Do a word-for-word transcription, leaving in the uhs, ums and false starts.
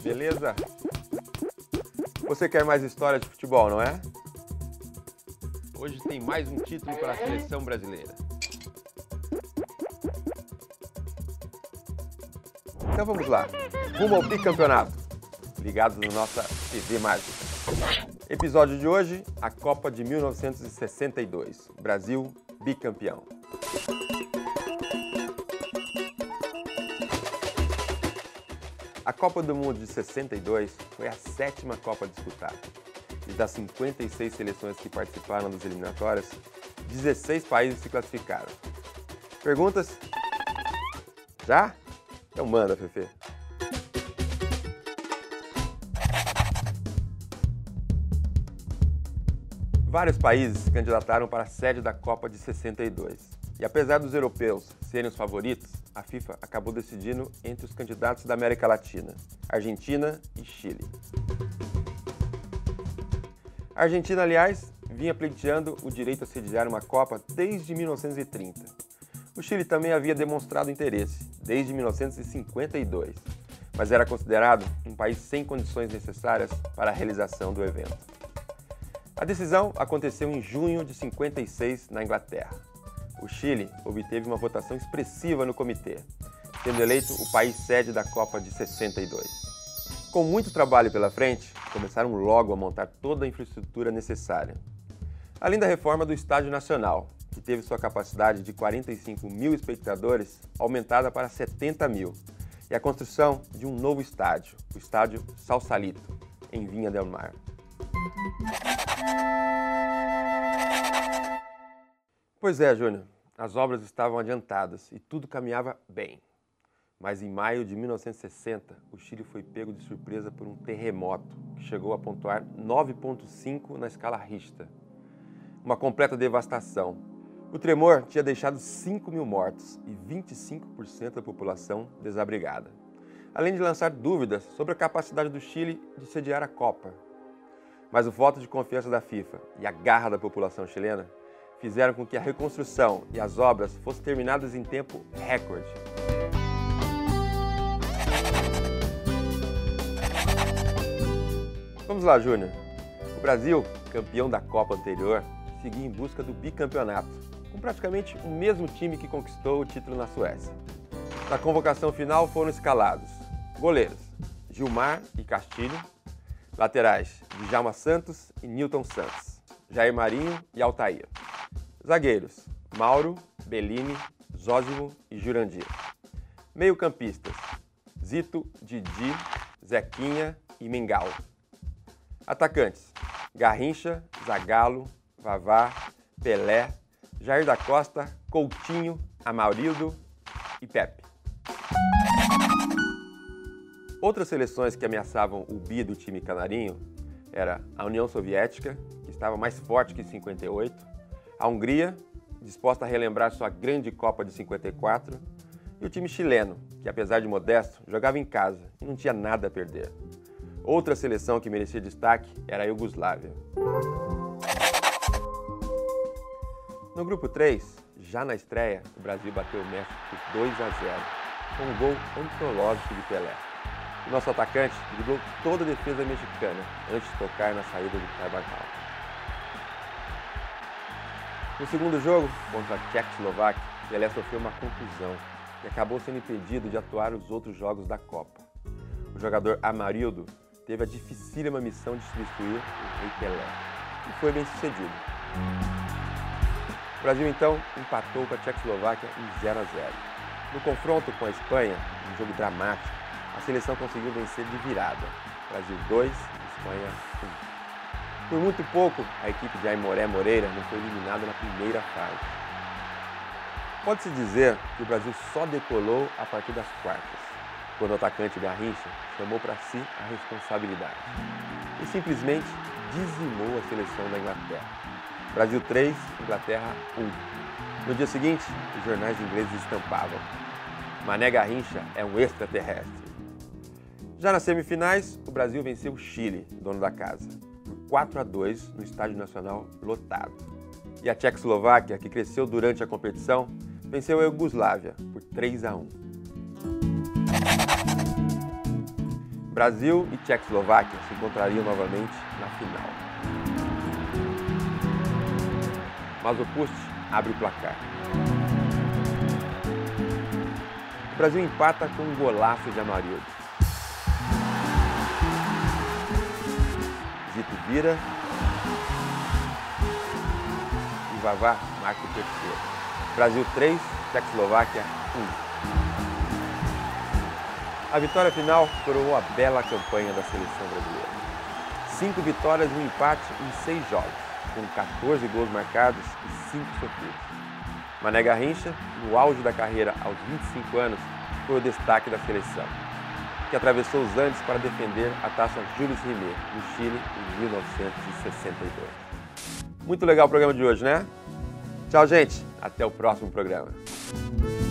beleza? Você quer mais história de futebol, não é? Hoje tem mais um título para a seleção brasileira. Então vamos lá, rumo ao bicampeonato, ligado na nossa T V Mágica. Episódio de hoje, a Copa de mil novecentos e sessenta e dois, Brasil bicampeão. A Copa do Mundo de sessenta e dois foi a sétima Copa disputada. E das cinquenta e seis seleções que participaram das eliminatórias, dezesseis países se classificaram. Perguntas? Já? Então manda, Fefe. Vários países se candidataram para a sede da Copa de sessenta e dois. E apesar dos europeus serem os favoritos, a FIFA acabou decidindo entre os candidatos da América Latina, Argentina e Chile. A Argentina, aliás, vinha pleiteando o direito a sediar uma Copa desde mil novecentos e trinta. O Chile também havia demonstrado interesse desde mil novecentos e cinquenta e dois, mas era considerado um país sem condições necessárias para a realização do evento. A decisão aconteceu em junho de cinquenta e seis na Inglaterra. O Chile obteve uma votação expressiva no comitê, sendo eleito o país sede da Copa de sessenta e dois. Com muito trabalho pela frente, começaram logo a montar toda a infraestrutura necessária. Além da reforma do Estádio Nacional, que teve sua capacidade de quarenta e cinco mil espectadores aumentada para setenta mil, e a construção de um novo estádio, o Estádio Sausalito, em Viña del Mar. Pois é, Júnior, as obras estavam adiantadas e tudo caminhava bem. Mas em maio de mil novecentos e sessenta, o Chile foi pego de surpresa por um terremoto que chegou a pontuar nove ponto cinco na escala Richter. Uma completa devastação. O tremor tinha deixado cinco mil mortos e vinte e cinco por cento da população desabrigada, além de lançar dúvidas sobre a capacidade do Chile de sediar a Copa. Mas o voto de confiança da FIFA e a garra da população chilena fizeram com que a reconstrução e as obras fossem terminadas em tempo recorde. Vamos lá, Júnior. O Brasil, campeão da Copa anterior, seguia em busca do bicampeonato, com praticamente o mesmo time que conquistou o título na Suécia. Na convocação final foram escalados goleiros Gilmar e Castilho, laterais Djalma Santos e Nilton Santos, Jair Marinho e Altair. Zagueiros Mauro, Bellini, Zósimo e Jurandir. Meio-campistas Zito, Didi, Zequinha e Mingau. Atacantes Garrincha, Zagallo, Vavá, Pelé, Jair da Costa, Coutinho, Amarildo e Pepe. Outras seleções que ameaçavam o bi do time canarinho era a União Soviética, que estava mais forte que em cinquenta e oito, a Hungria, disposta a relembrar sua grande Copa de cinquenta e quatro, e o time chileno, que apesar de modesto, jogava em casa e não tinha nada a perder. Outra seleção que merecia destaque era a Iugoslávia. No grupo três, já na estreia, o Brasil bateu o México por dois a zero, com um gol antológico de Pelé. O nosso atacante driblou toda a defesa mexicana antes de tocar na saída do Carvajal. No segundo jogo, contra a Tchecoslováquia, Pelé sofreu uma contusão e acabou sendo impedido de atuar os outros jogos da Copa. O jogador Amarildo teve a dificílima missão de substituir o Rei Pelé e foi bem sucedido. O Brasil então empatou com a Tchecoslováquia em zero a zero. No confronto com a Espanha, um jogo dramático, a seleção conseguiu vencer de virada. Brasil dois, Espanha um. Por muito pouco, a equipe de Aimoré Moreira não foi eliminada na primeira fase. Pode-se dizer que o Brasil só decolou a partir das quartas, quando o atacante Garrincha chamou para si a responsabilidade e simplesmente dizimou a seleção da Inglaterra. Brasil três, Inglaterra um. No dia seguinte, os jornais ingleses estampavam: Mané Garrincha é um extraterrestre. Já nas semifinais, o Brasil venceu o Chile, dono da casa, por quatro a dois no Estádio Nacional lotado. E a Tchecoslováquia, que cresceu durante a competição, venceu a Iugoslávia por três a um. Brasil e Tchecoslováquia se encontrariam novamente na final. Mas o Pust abre o placar. O Brasil empata com um golaço de Amarildo. Zito vira e Vavá marca o terceiro. Brasil três, Tchecoslováquia um. A vitória final coroou a bela campanha da seleção brasileira. Cinco vitórias e um empate em seis jogos, com quatorze gols marcados e cinco sofridos. Mané Garrincha, no auge da carreira aos vinte e cinco anos, foi o destaque da seleção, que atravessou os Andes para defender a taça Jules Rimet, no Chile, em mil novecentos e sessenta e dois. Muito legal o programa de hoje, né? Tchau, gente. Até o próximo programa.